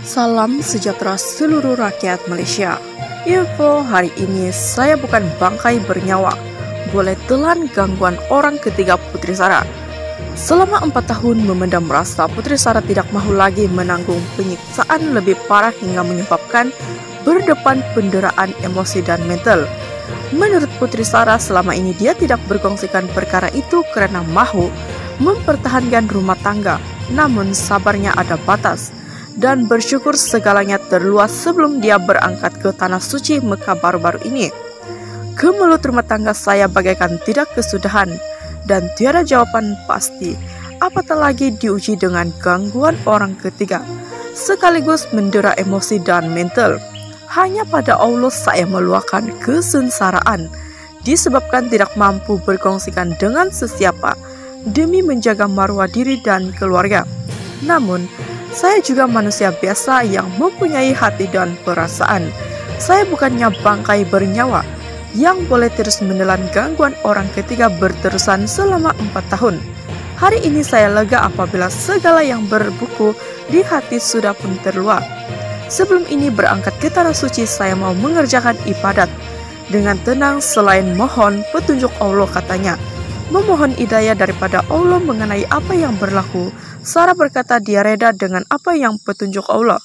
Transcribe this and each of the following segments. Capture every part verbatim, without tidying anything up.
Salam sejahtera seluruh rakyat Malaysia. Info hari ini, saya bukan bangkai bernyawa. Boleh telan gangguan orang ketiga Puteri Sarah. Selama empat tahun memendam rasa, Puteri Sarah tidak mahu lagi menanggung penyiksaan lebih parah hingga menyebabkan berdepan penderaan emosi dan mental. Menurut Puteri Sarah, selama ini dia tidak berkongsikan perkara itu karena mahu mempertahankan rumah tangga. Namun sabarnya ada batas. Dan bersyukur segalanya terluas sebelum dia berangkat ke Tanah Suci Mekah baru-baru ini. Kemelut rumah tangga saya bagaikan tidak kesudahan dan tiada jawaban pasti, apatah lagi diuji dengan gangguan orang ketiga, sekaligus mendera emosi dan mental. Hanya pada Allah saya meluahkan kesengsaraan, disebabkan tidak mampu berkongsikan dengan sesiapa demi menjaga marwah diri dan keluarga. Namun, saya juga manusia biasa yang mempunyai hati dan perasaan. Saya bukannya bangkai bernyawa yang boleh terus menelan gangguan orang ketiga berterusan selama empat tahun. Hari ini saya lega apabila segala yang berbuku di hati sudah pun terluap. Sebelum ini berangkat ke Tanah Suci, saya mau mengerjakan ibadat dengan tenang selain mohon petunjuk Allah, katanya. Memohon hidayah daripada Allah mengenai apa yang berlaku. Sarah berkata dia reda dengan apa yang petunjuk Allah.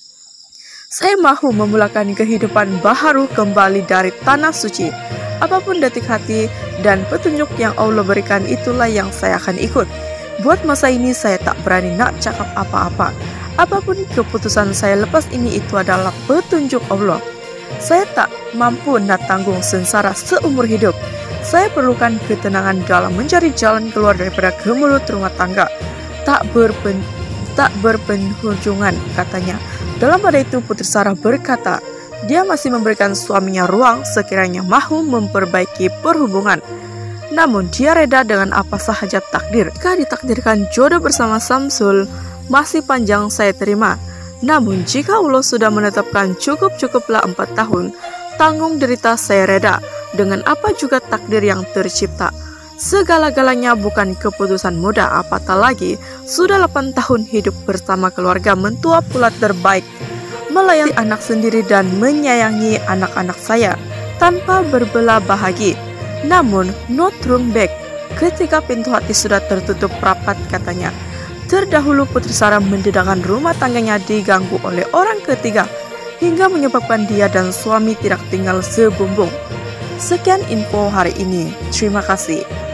Saya mahu memulakan kehidupan baharu kembali dari Tanah Suci. Apapun detik hati dan petunjuk yang Allah berikan, itulah yang saya akan ikut. Buat masa ini saya tak berani nak cakap apa-apa. Apapun keputusan saya lepas ini, itu adalah petunjuk Allah. Saya tak mampu nak tanggung sengsara seumur hidup. Saya perlukan ketenangan dalam mencari jalan keluar daripada kemelut rumah tangga tak berpen, tak berpenghujungan, katanya. Dalam pada itu Puteri Sarah berkata, dia masih memberikan suaminya ruang sekiranya mahu memperbaiki perhubungan. Namun dia reda dengan apa sahaja takdir. Jika ditakdirkan jodoh bersama Samsul, masih panjang saya terima. Namun jika Allah sudah menetapkan cukup-cukuplah empat tahun, tanggung derita saya reda dengan apa juga takdir yang tercipta. Segala-galanya bukan keputusan mudah, apatah lagi sudah delapan tahun hidup bersama keluarga mentua pula terbaik, melayani anak sendiri dan menyayangi anak-anak saya tanpa berbelah bahagi. Namun, no turn back, ketika pintu hati sudah tertutup rapat, katanya. Terdahulu Puteri Sarah mendedahkan rumah tangganya diganggu oleh orang ketiga, hingga menyebabkan dia dan suami tidak tinggal sebumbung. Sekian info hari ini, terima kasih.